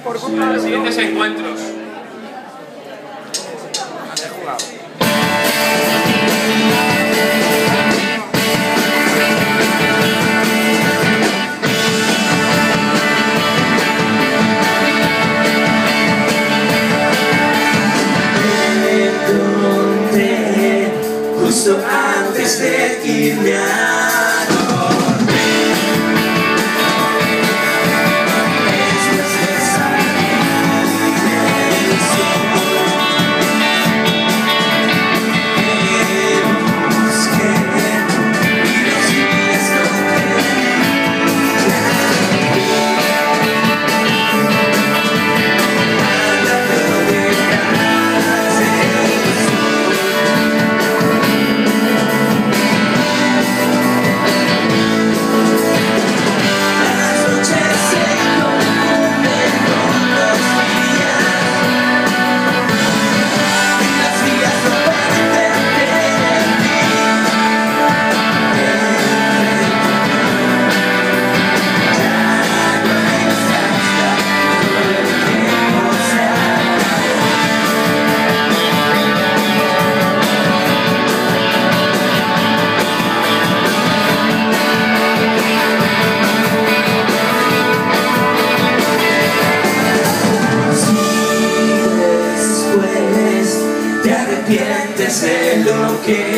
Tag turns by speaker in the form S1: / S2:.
S1: En los siguientes encuentros.
S2: Justo antes de irme a dormir, después de salir del sol, te busqué y los días no arrepientes de lo que